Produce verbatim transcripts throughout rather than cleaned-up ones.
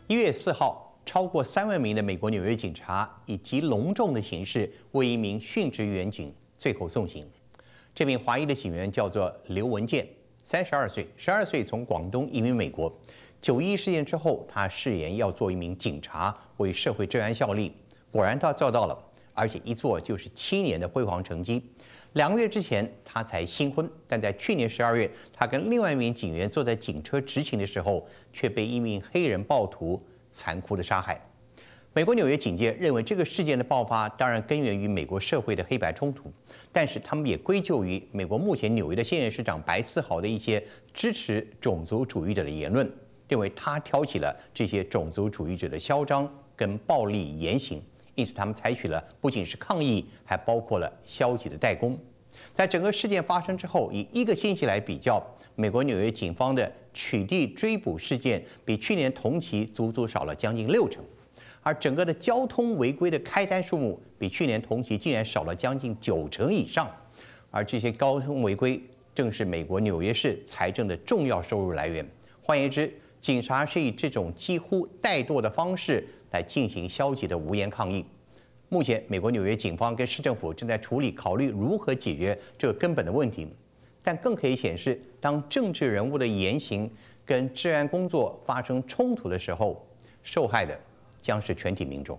一月四号，超过三万名的美国纽约警察以极隆重的形式为一名殉职员警最后送行。这名华裔的警员叫做刘文健，三十二岁，十二岁从广东移民美国。九一事件之后，他誓言要做一名警察，为社会治安效力。果然他做到了，而且一做就是七年的辉煌成绩。两个月之前，他才新婚，但在去年十二月，他跟另外一名警员坐在警车执勤的时候，却被一名黑人暴徒残酷的杀害。美国纽约警界认为，这个事件的爆发当然根源于美国社会的黑白冲突，但是他们也归咎于美国目前纽约的现任市长白思豪的一些支持种族主义者的言论，认为他挑起了这些种族主义者的嚣张跟暴力言行。因此，他们采取了不仅是抗议，还包括了消极的代工。在整个事件发生之后，以一个星期来比较，美国纽约警方的取缔追捕事件比去年同期足足少了将近六成，而整个的交通违规的开单数目比去年同期竟然少了将近九成以上。而这些交通违规正是美国纽约市财政的重要收入来源。换言之，警察是以这种几乎怠惰的方式来进行消极的无言抗议。目前，美国纽约警方跟市政府正在处理考虑如何解决这个根本的问题，但更可以显示，当政治人物的言行跟治安工作发生冲突的时候，受害的将是全体民众。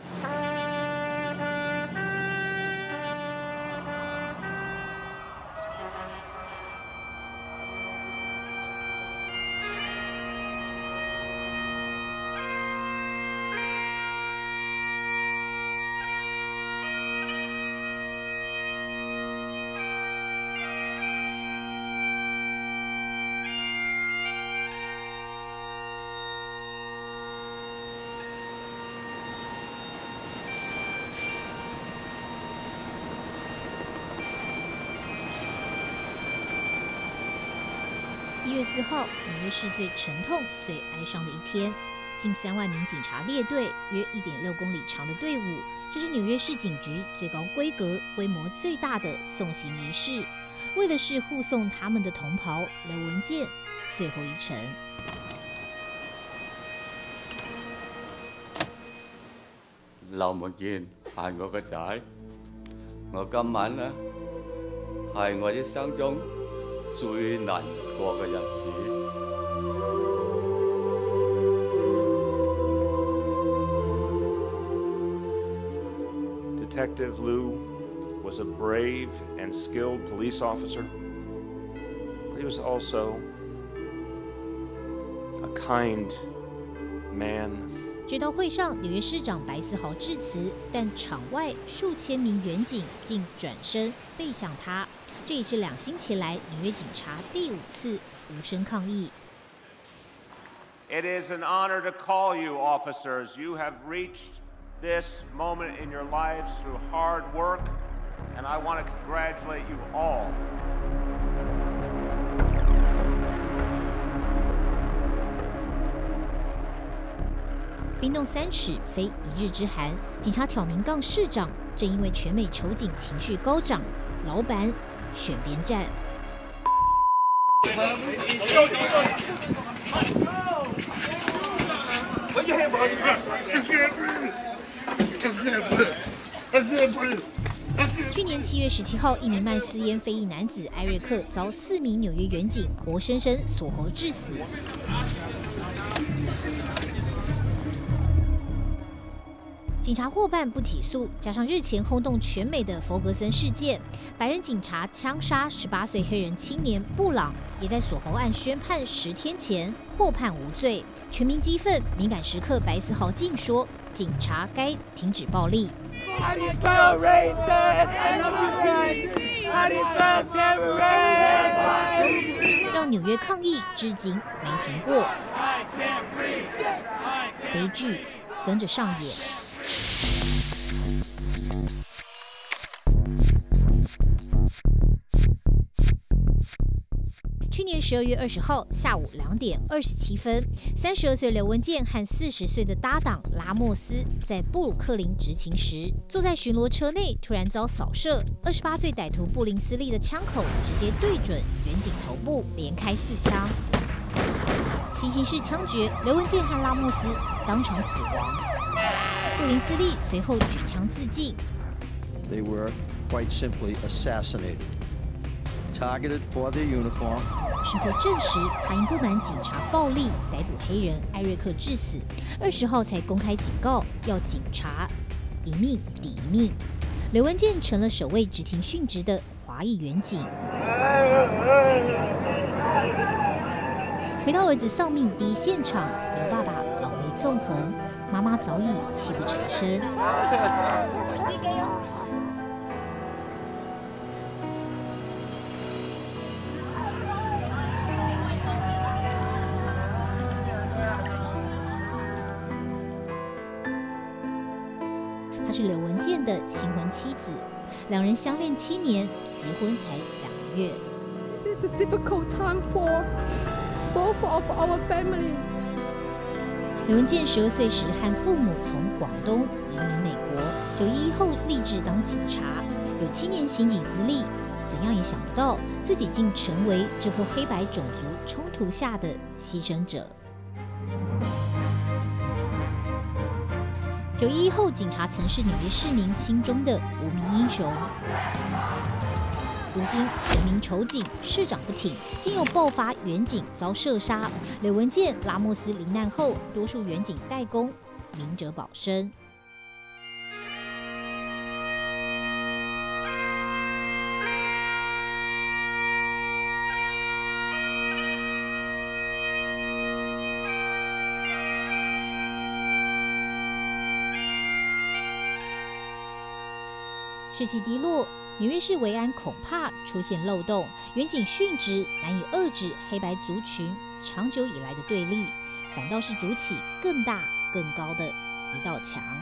一月四号，纽约市最沉痛、最哀伤的一天，近三万名警察列队，约一点六公里长的队伍，这是纽约市警局最高规格、规模最大的送行仪式，为的是护送他们的同袍刘文健最后一程。 劉文健係我個仔，我今晚呢係我一生中最難過嘅日子。 Detective Liu was a brave and skilled police officer, but he was also a kind man. 追悼会上，纽约市长白思豪致辞，但场外数千名远警竟转身背向他。这也是两星期来纽约警察第五次无声抗议。 It is an honor to call you, officers. You have reached this moment in your lives through hard work, and I want to congratulate you all. 冰冻三尺，非一日之寒。警察挑明杠市长，正因为全美仇警情绪高涨，老板选边站。去年七月十七号，一名卖私烟非裔男子艾瑞克遭四名纽约远警活生生锁喉致死。警察获办不起诉，加上日前轰动全美的弗格森事件，白人警察枪杀十八岁黑人青年布朗，也在锁喉案宣判十天前获判无罪。全民激愤，敏感时刻，白思豪竟说警察该停止暴力。让纽约抗议至今没停过，悲剧跟着上演。去年十二月二十号下午两点二十七分，三十二岁刘文健和四十岁的搭档拉莫斯在布鲁克林执勤时，坐在巡逻车内突然遭扫射，二十八岁歹徒布林斯利的枪口直接对准远警头部，连开四枪。 行刑式枪决，刘文健和拉莫斯当场死亡。布林斯利随后举枪自尽。 They were quite simply assassinated, targeted for their uniform. 事后证实，他因不满警察暴力逮捕黑人艾瑞克致死。二十号才公开警告，要警察一命抵一命。刘文健成了首位执勤殉职的华裔员警。回到儿子丧命第一现场，刘爸爸老泪纵横，妈妈早已泣不成声。她是刘文健的新婚妻子，两人相恋七年，结婚才两个月。 This is a difficult time for both of our families. 刘文健十二岁时和父母从广东移民美国，九一一后立志当警察，有七年刑警资历，怎样也想不到自己竟成为这波黑白种族冲突下的牺牲者。九一一后，警察曾是纽约市民心中的无名英雄。如今人民仇警，市长不挺，竟又爆发远警遭射杀。刘文健、拉莫斯罹难后，多数远警代工，明哲保身。士气低落，纽约市维安恐怕出现漏洞，远警殉职难以遏制黑白族群长久以来的对立，反倒是筑起更大更高的一道墙。